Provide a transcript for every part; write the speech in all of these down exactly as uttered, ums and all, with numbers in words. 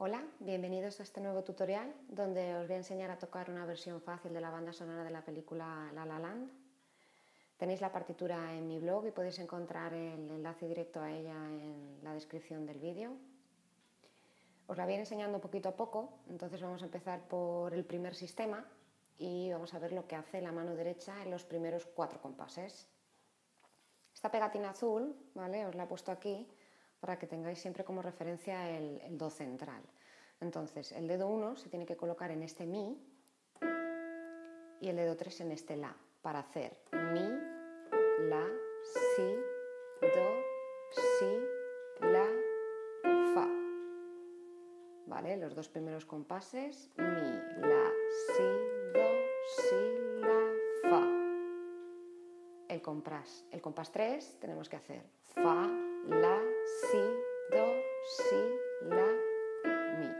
Hola, bienvenidos a este nuevo tutorial donde os voy a enseñar a tocar una versión fácil de la banda sonora de la película La La Land. Tenéis la partitura en mi blog y podéis encontrar el enlace directo a ella en la descripción del vídeo. Os la voy a ir enseñando poquito a poco, entonces vamos a empezar por el primer sistema y vamos a ver lo que hace la mano derecha en los primeros cuatro compases. Esta pegatina azul, ¿vale? Os la he puesto aquí para que tengáis siempre como referencia el, el do central. Entonces, el dedo uno se tiene que colocar en este mi y el dedo tres en este la, para hacer mi, la, si, do, si, la, fa. ¿Vale? Los dos primeros compases, mi, la, si, do, si, la, fa. El compás, el compás tres tenemos que hacer fa, la, si, do, si, la, mi.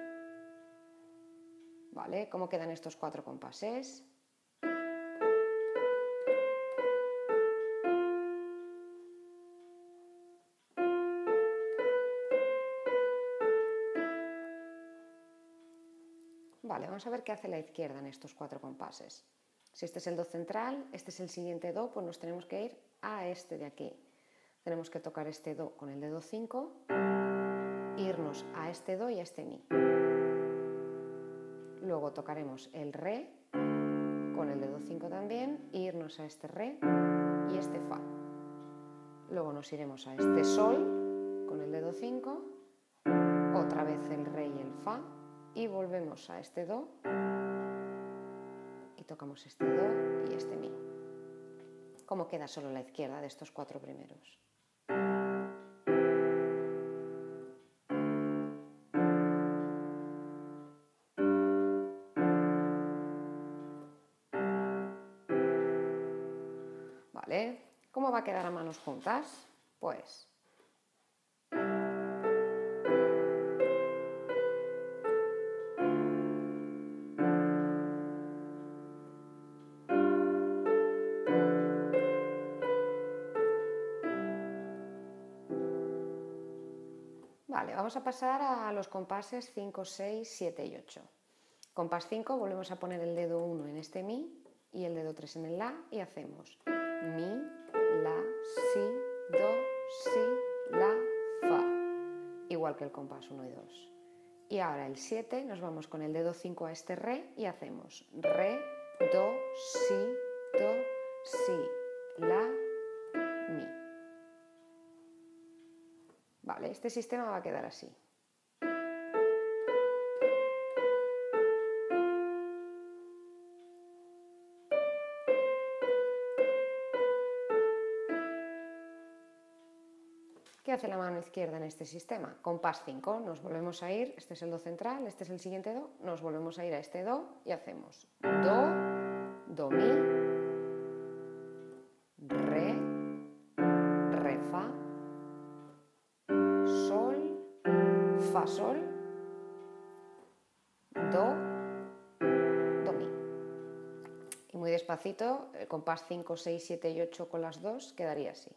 ¿Vale? ¿Cómo quedan estos cuatro compases? Vale, vamos a ver qué hace la izquierda en estos cuatro compases. Si este es el do central, este es el siguiente do, pues nos tenemos que ir a este de aquí. Tenemos que tocar este do con el dedo cinco, irnos a este do y a este mi. Luego tocaremos el re con el dedo cinco también, e irnos a este re y este fa. Luego nos iremos a este sol con el dedo cinco, otra vez el re y el fa, y volvemos a este do y tocamos este do y este mi. ¿Cómo queda solo la izquierda de estos cuatro primeros? ¿Vale? ¿Cómo va a quedar a manos juntas? Pues Vale, vamos a pasar a los compases cinco, seis, siete y ocho. Compás cinco, volvemos a poner el dedo uno en este mi y el dedo tres en el la y hacemos mi, la, si, do, si, la, fa. Igual que el compás uno y dos. Y ahora el siete, nos vamos con el dedo cinco a este re y hacemos re, do, si, do, si, la, mi. Vale, este sistema va a quedar así. ¿Qué hace la mano izquierda en este sistema? Compás cinco, nos volvemos a ir, este es el do central, este es el siguiente do, nos volvemos a ir a este do y hacemos do, do, mi, re, re, fa, sol, fa, sol, do, do, mi. Y muy despacito, el compás cinco, seis, siete y ocho con las dos quedaría así.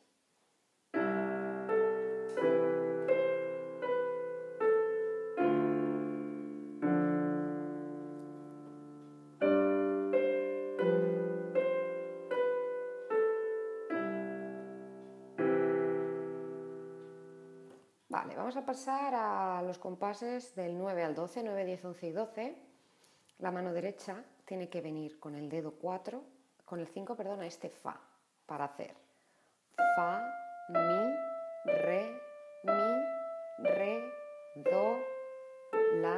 Vale, vamos a pasar a los compases del nueve al doce, nueve, diez, once y doce. La mano derecha tiene que venir con el dedo cuatro, con el cinco, perdón, a este fa, para hacer fa, mi, re, mi, re, do, la,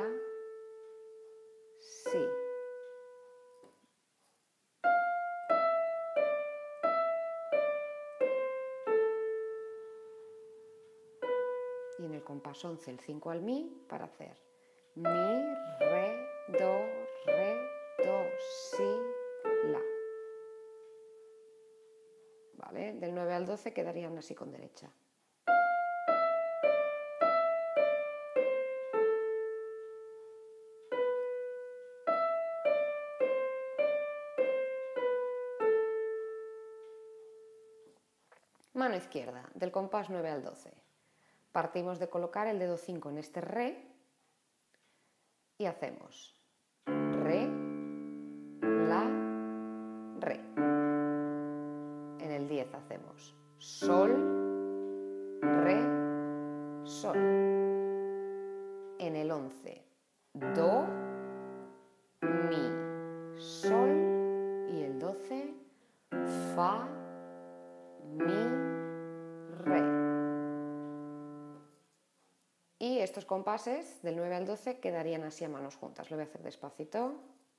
si. Y en el compás once, el cinco al mi, para hacer mi, re, do, re, do, si, la. ¿Vale? Del nueve al doce quedarían así con derecha. Mano izquierda, del compás nueve al doce. Partimos de colocar el dedo cinco en este re, y hacemos re, la, re. En el diez hacemos sol, re, sol. En el once, do, mi, sol. Y el doce, fa, mi, re. Y estos compases del nueve al doce quedarían así a manos juntas. Lo voy a hacer despacito.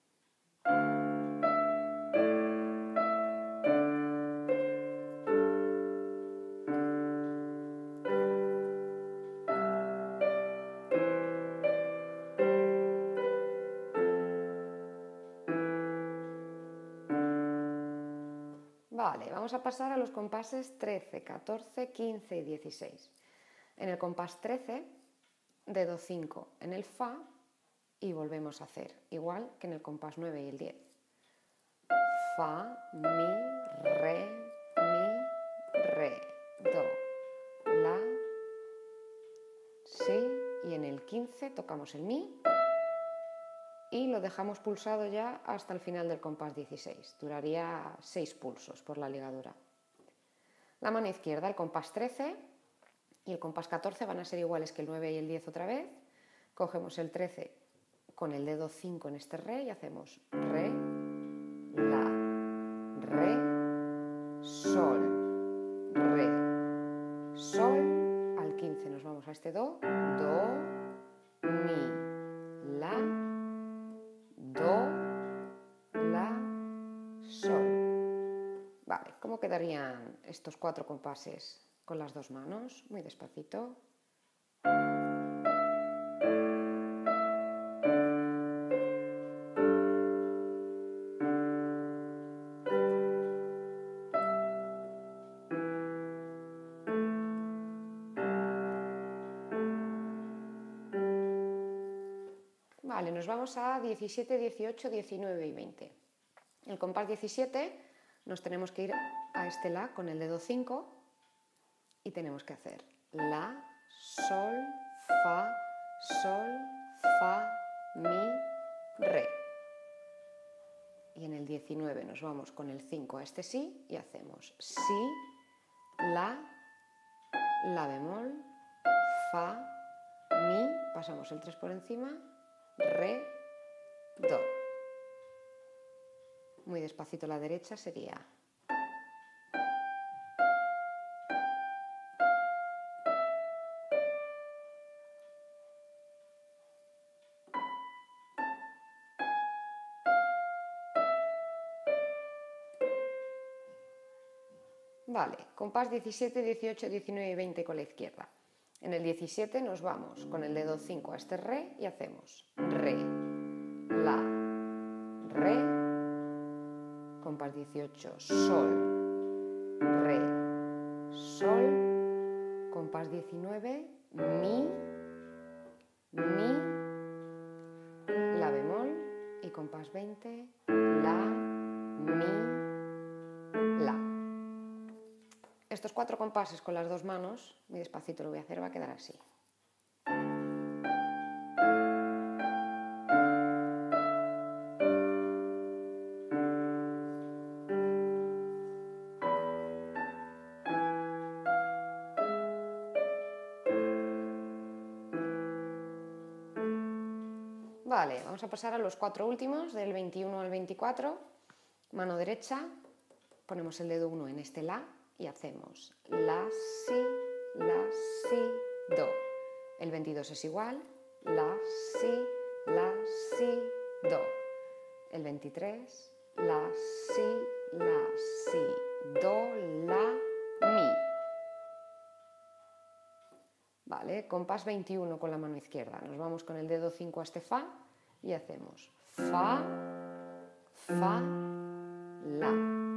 Vale, vamos a pasar a los compases trece, catorce, quince y dieciséis. En el compás trece, dedo cinco en el fa y volvemos a hacer, igual que en el compás nueve y el diez. Fa, mi, re, mi, re, do, la, si, y en el quince tocamos el mi y lo dejamos pulsado ya hasta el final del compás dieciséis. Duraría seis pulsos por la ligadura. La mano izquierda, el compás trece y el compás catorce van a ser iguales que el nueve y el diez otra vez. Cogemos el trece con el dedo cinco en este re y hacemos re, la, re, sol, re, sol. Al quince nos vamos a este do, do, mi, la, do, la, sol. Vale, ¿cómo quedarían estos cuatro compases con las dos manos? Muy despacito. Vale, nos vamos a diecisiete, dieciocho, diecinueve y veinte. El compás diecisiete nos tenemos que ir a este la con el dedo cinco y tenemos que hacer la, sol, fa, sol, fa, mi, re. Y en el diecinueve nos vamos con el cinco a este si y hacemos si, la, la bemol, fa, mi, pasamos el tres por encima, re, do. Muy despacito la derecha sería. Vale, compás diecisiete, dieciocho, diecinueve y veinte con la izquierda. En el diecisiete nos vamos con el dedo cinco a este re y hacemos re, la, re, compás dieciocho, sol, re, sol, compás diecinueve, mi, mi, la bemol y compás veinte, la, mi, la. Estos cuatro compases con las dos manos, muy despacito lo voy a hacer, va a quedar así. Vale, vamos a pasar a los cuatro últimos, del veintiuno al veinticuatro. Mano derecha, ponemos el dedo uno en este la y hacemos la, si, la, si, do. El veintidós es igual, la, si, la, si, do. El veintitrés, la, si, la, si, do, la, mi. Vale, compás veintiuno con la mano izquierda. Nos vamos con el dedo cinco a este fa y hacemos fa, fa, la,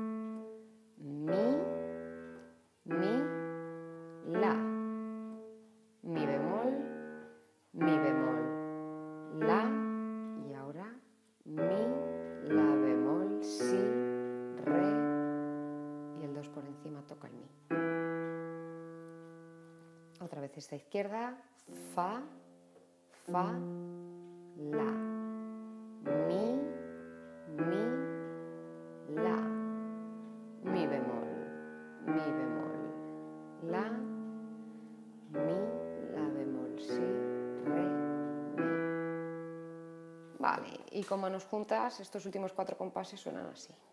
mi, mi, la, mi bemol, mi bemol, la y ahora mi, la bemol, si, re y el dos por encima toca el mi. Otra vez esta izquierda, fa, fa, la, mi, mi, la, mi bemol, mi bemol, la, mi, la bemol, si, re, mi. Vale, y con manos juntas estos últimos cuatro compases suenan así.